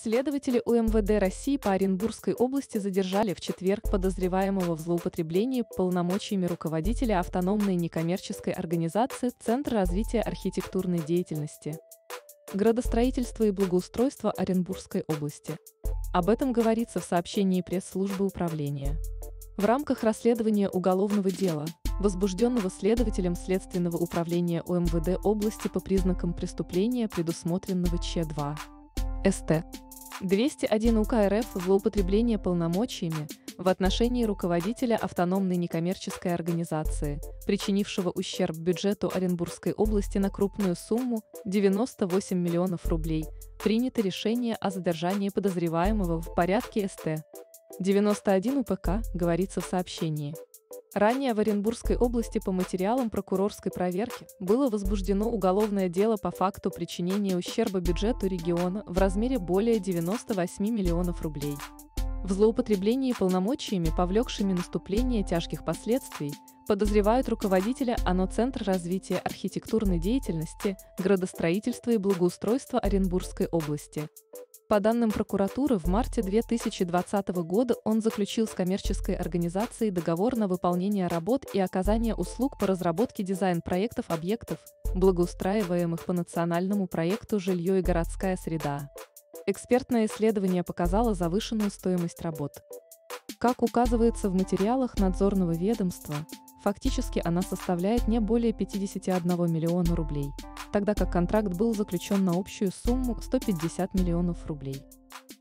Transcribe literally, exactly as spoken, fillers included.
Следователи У эм вэ дэ России по Оренбургской области задержали в четверг подозреваемого в злоупотреблении полномочиями руководителя автономной некоммерческой организации Центр развития архитектурной деятельности, градостроительства и благоустройства Оренбургской области. Об этом говорится в сообщении пресс-службы управления. В рамках расследования уголовного дела, возбужденного следователем Следственного управления У эм вэ дэ области по признакам преступления, предусмотренного Ч два эс тэ двести один УК эр эф злоупотребление полномочиями в отношении руководителя автономной некоммерческой организации, причинившего ущерб бюджету Оренбургской области на крупную сумму девяносто восемь миллионов рублей, принято решение о задержании подозреваемого в порядке эс тэ девяносто один у пэ ка, говорится в сообщении. Ранее в Оренбургской области по материалам прокурорской проверки было возбуждено уголовное дело по факту причинения ущерба бюджету региона в размере более девяноста восьми миллионов рублей. В злоупотреблении полномочиями, повлекшими наступление тяжких последствий, подозревают руководителя о эн о Центр развития архитектурной деятельности, градостроительства и благоустройства Оренбургской области. По данным прокуратуры, в марте две тысячи двадцатого года он заключил с коммерческой организацией договор на выполнение работ и оказание услуг по разработке дизайн-проектов объектов, благоустраиваемых по национальному проекту «Жилье и городская среда». Экспертное исследование показало завышенную стоимость работ. Как указывается в материалах надзорного ведомства, фактически она составляет не более пятидесяти одного миллиона рублей, тогда как контракт был заключен на общую сумму сто пятьдесят миллионов рублей.